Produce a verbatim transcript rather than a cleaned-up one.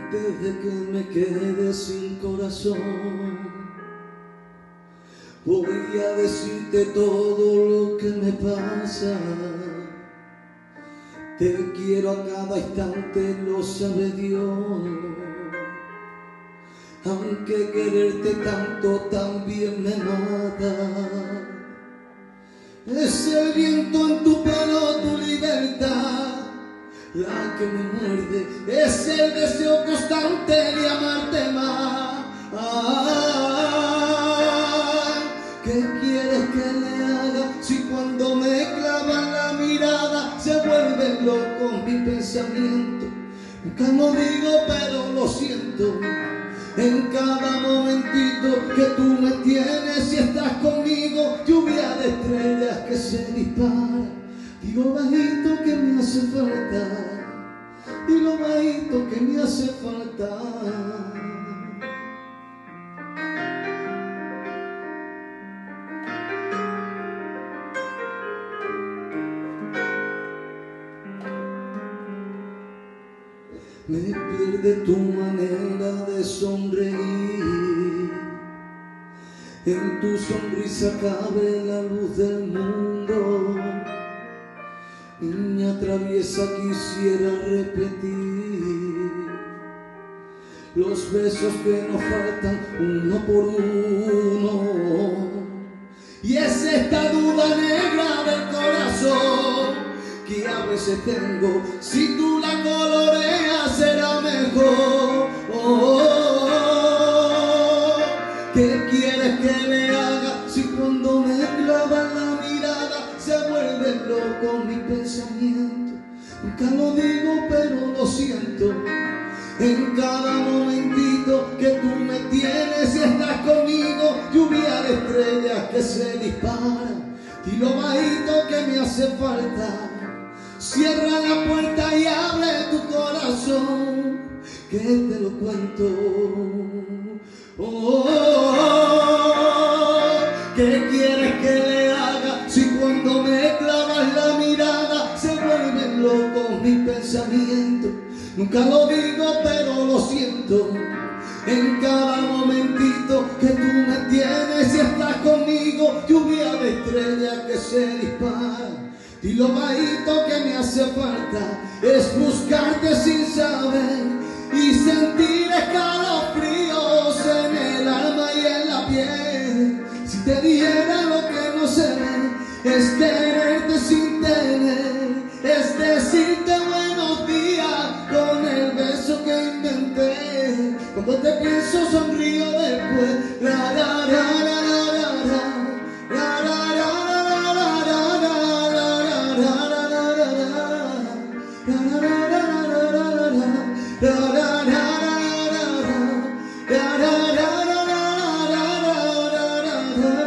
Antes de que me quede sin corazón, voy a decirte todo lo que me pasa. Te quiero a cada instante, lo sabe Dios. Aunque quererte tanto también me mata. Es el viento en tu pelo, tu libertad, la que me muerde. Es el deseo constante de amarte más. Ah, ¿qué quieres que le haga si cuando me clavan la mirada se vuelven locos mis pensamientos? Nunca lo digo pero lo siento. En cada momentito que tú me tienes y estás conmigo, lluvia de estrellas que se dispara. Digo bajito que me hace falta, digo bajito que me hace falta. Me pierde tu manera de sonreír. En tu sonrisa cabe la luz del mundo. Niña traviesa, quisiera repetir los besos que nos faltan uno por uno. Y es esta duda negra del corazón que a veces tengo. Si tú la coloreas será mejor. Oh, oh, oh. ¿Qué quieres que le haga si cuando me clavan la mirada se vuelven locos mis pensamientos? Nunca lo digo pero lo siento. En cada momentito que tú me tienes y estás conmigo, lluvia de estrellas que se disparan. Y lo bajito que me hace falta. Cierra la puerta y abre tu corazón, que te lo cuento. Oh, oh, oh. ¿Qué quieres que le haga si cuando me clavas la mirada se vuelven locos mis pensamientos? Nunca lo digo pero lo siento. En cada momentito que tú me tienes y estás conmigo, lluvia de estrellas que se disparan. Y lo bajito que me hace falta es buscarte sin saber y sentir escalofríos en el alma y en la piel. Si te dijera lo que no se ve, es quererte sin tener, es decirte buenos días con el beso que inventé. Cuando te pienso sonrío después. La, la, la, la, la, la, la, la, la, la. Da da da da da da da da da da da da.